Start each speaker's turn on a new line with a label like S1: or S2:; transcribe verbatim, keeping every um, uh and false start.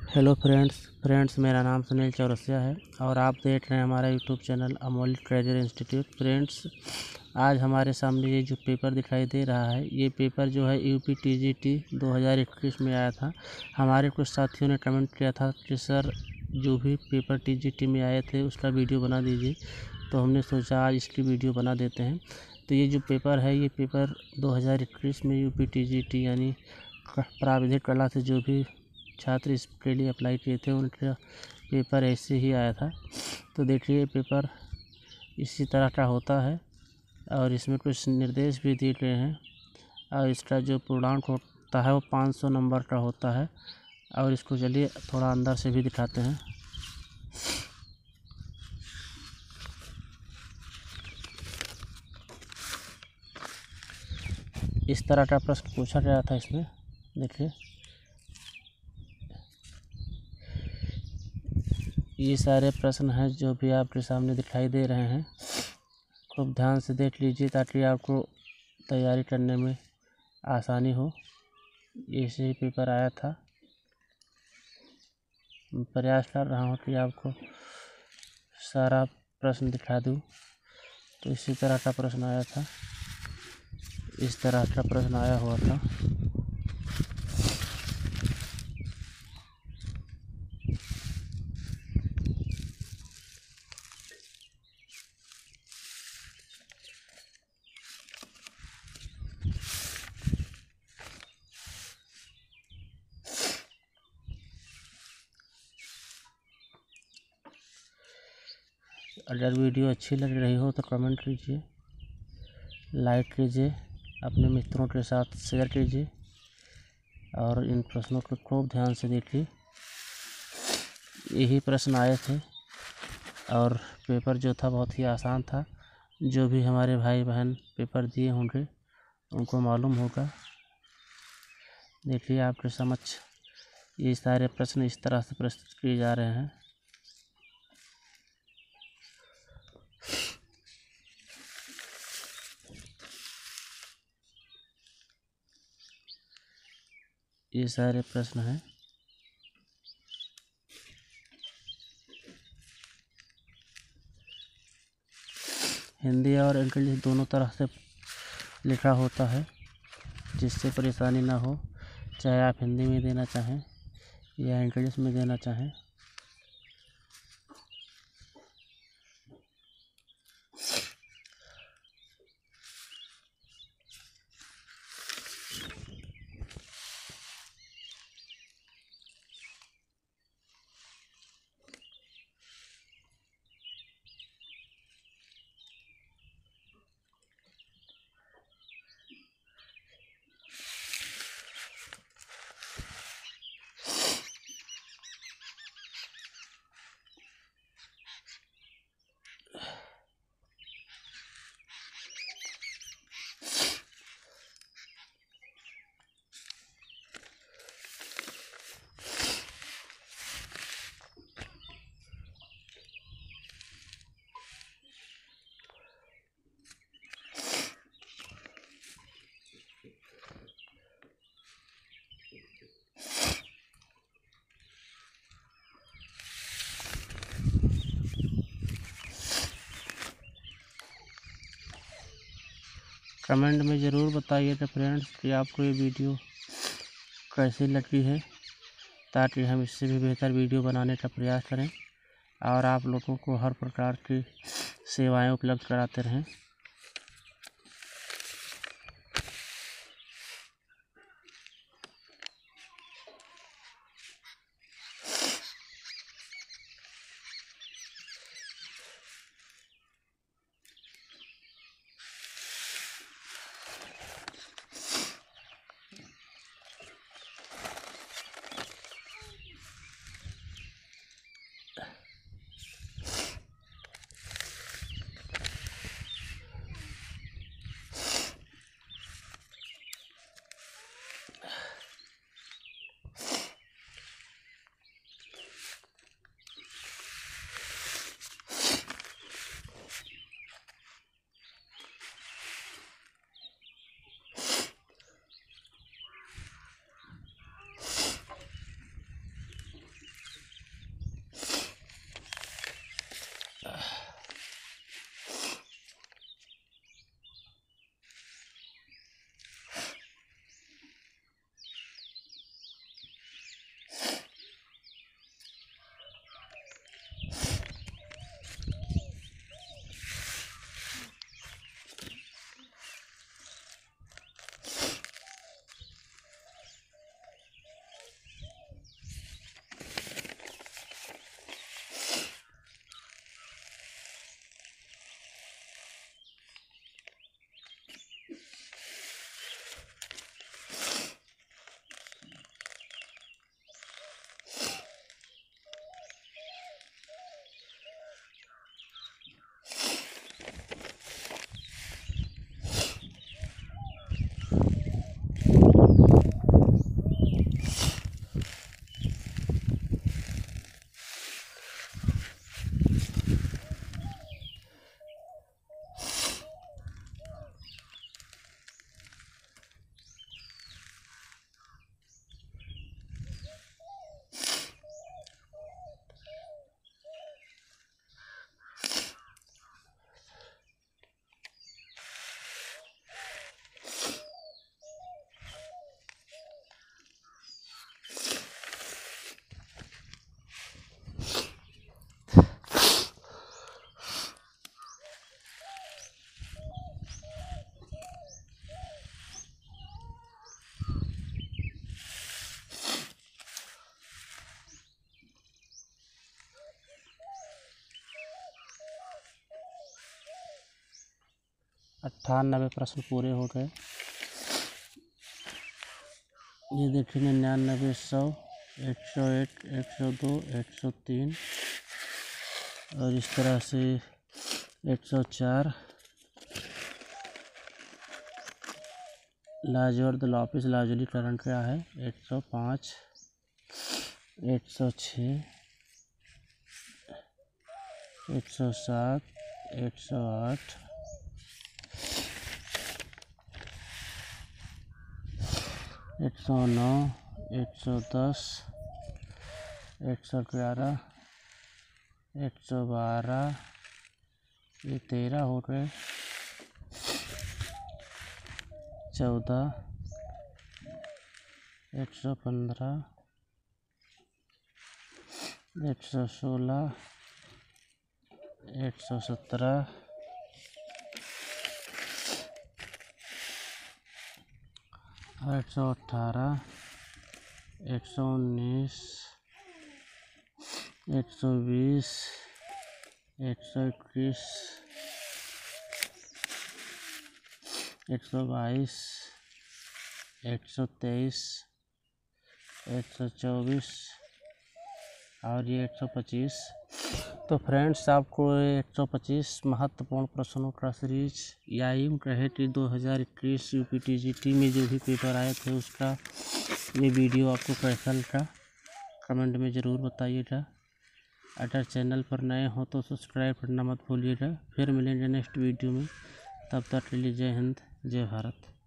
S1: Hello friends friends मेरा नाम सुनील चौरसिया है और आप देख रहे हैं हमारा YouTube channel Amol treasure institute. Friends, आज हमारे सामने ये जो पेपर दिखाई दे रहा है, ये पेपर जो है यूपी टीजीटी दो हज़ार इक्कीस में आया था। हमारे कुछ साथियों ने कमेंट किया था कि सर जो भी पेपर टीजीटी में आए थे उसका वीडियो बना दीजिए, तो हमने सोचा आज इसकी वीडियो बना देते हैं। तो ये जो पेपर है, ये पेपर दो हज़ार इक्कीस में यूपी टीजीटी यानी प्राविधिक कला से जो भी छात्र इसके लिए अप्लाई किए थे उनका पेपर ऐसे ही आया था। तो देखिए पेपर इसी तरह का होता है और इसमें कुछ निर्देश भी दिए गए हैं और इसका जो पूर्णांक होता है वो पाँच सौ नंबर का होता है। और इसको चलिए थोड़ा अंदर से भी दिखाते हैं। इस तरह का प्रश्न पूछा गया था इसमें। देखिए ये सारे प्रश्न हैं जो भी आपके सामने दिखाई दे रहे हैं। खूब ध्यान से देख लीजिए ताकि आपको तैयारी करने में आसानी हो। ऐसे ही पेपर आया था। प्रयास कर रहा हूँ कि आपको सारा प्रश्न दिखा दूँ। तो इसी तरह का प्रश्न आया था, इस तरह का प्रश्न आया हुआ था। अगर वीडियो अच्छी लग रही हो तो कमेंट कीजिए, लाइक कीजिए, अपने मित्रों के साथ शेयर कीजिए और इन प्रश्नों को खूब ध्यान से देखिए। यही प्रश्न आए थे और पेपर जो था बहुत ही आसान था। जो भी हमारे भाई बहन पेपर दिए होंगे उनको मालूम होगा। देखिए आपके समक्ष ये सारे प्रश्न इस तरह से प्रस्तुत किए जा रहे हैं। ये सारे प्रश्न हैं। हिंदी और इंग्लिश दोनों तरह से लिखा होता है, जिससे परेशानी ना हो, चाहे आप हिंदी में देना चाहें या इंग्लिश में देना चाहें। कमेंट में ज़रूर बताइएगा फ्रेंड्स कि आपको ये वीडियो कैसी लगी है, ताकि हम इससे भी बेहतर वीडियो बनाने का प्रयास करें और आप लोगों को हर प्रकार की सेवाएं उपलब्ध कराते रहें। अट्ठानबे प्रश्न पूरे हो गए। ये देखिए निन्यानबे, सौ, एक सौ एक, एक सौ दो, एक सौ तीन और इस तरह से एक सौ चार। लाजवर्द लापिस लाजुली करंट क्या है? एक सौ पाँच, एक सौ छः, एक सौ सात, एक सौ आठ, एक सौ नौ, एक सौ दस, एक सौ ग्यारह, एक सौ बारह, ये तेरह हो गए, चौदह, एक सौ पंद्रह, एक सौ सोलह, एक सौ सत्रह, एक सौ अठारह, एक सौ उन्नीस, एक सौ बीस, एक सौ इक्कीस, एक सौ बाईस, एक सौ तेईस, एक सौ चौबीस और ये एक सौ पच्चीस। तो फ्रेंड्स आपको एक सौ पच्चीस महत्वपूर्ण प्रश्नों का सीरीज या यूँ कहे कि दो हज़ार इक्कीस U P T G T में जो भी पेपर आए थे उसका ये वीडियो आपको कैसा लगा कमेंट में ज़रूर बताइएगा। अगर चैनल पर नए हो तो सब्सक्राइब करना मत भूलिएगा। फिर मिलेंगे नेक्स्ट वीडियो में, तब तक के लिए जय हिंद, जय भारत।